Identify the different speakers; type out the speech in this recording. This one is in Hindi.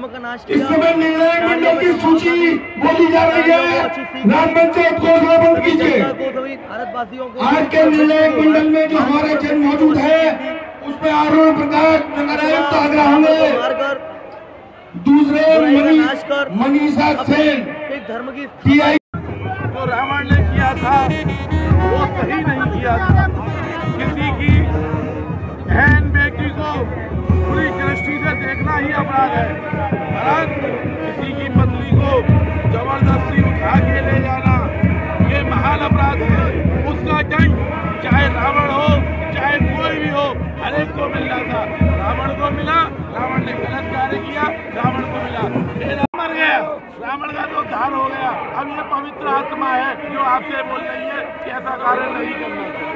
Speaker 1: धर्म का नाश
Speaker 2: इस समय निर्णायक मंडल की सूची बोली जा रही है। ग्राम पंचायत घोषणा बंद कीजिए।
Speaker 1: भारतवासियों को
Speaker 2: आज के निर्णायक मंडल में जो हमारे जन मौजूद है उसमें आरोप प्रकाश नगर आयुक्त आगरा होंगे, दूसरे मनीषा सेन
Speaker 1: धर्म की
Speaker 2: PI।
Speaker 3: जो रावण ने किया था वो सही नहीं किया था। किसी की बहन बेटी को बुरी दृष्टि से देखना ही अपराध है, परंतु किसी की पत्नी को जबरदस्ती उठा के ले जाना ये महान अपराध है। उसका दंड चाहे रावण हो चाहे कोई भी हो हर एक को मिलना था। रावण को मिला, रावण ने गलत कार्य किया, रावण को मिला, मर गया, रावण का तो उद्धार हो गया। अब ये पवित्र आत्मा है जो आपसे बोल रही है कि ऐसा कार्य नहीं करना चाहिए।